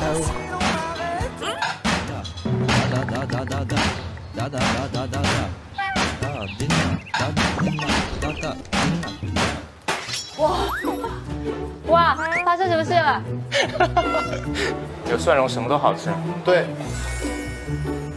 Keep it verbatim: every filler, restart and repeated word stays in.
哇哇，发生什么事了？ 有蒜蓉什么都好吃。 对。